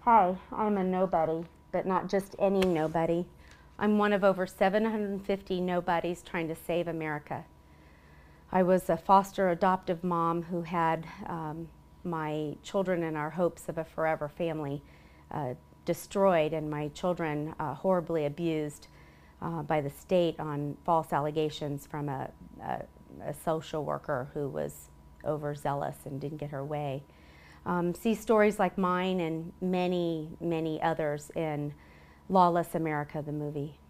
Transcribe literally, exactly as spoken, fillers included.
Hi, I'm a nobody, but not just any nobody. I'm one of over seven hundred fifty nobodies trying to save America. I was a foster adoptive mom who had um, my children and our hopes of a forever family uh, destroyed, and my children uh, horribly abused uh, by the state on false allegations from a, a, a social worker who was overzealous and didn't get her way. Um, see stories like mine and many, many others in Lawless America, the movie.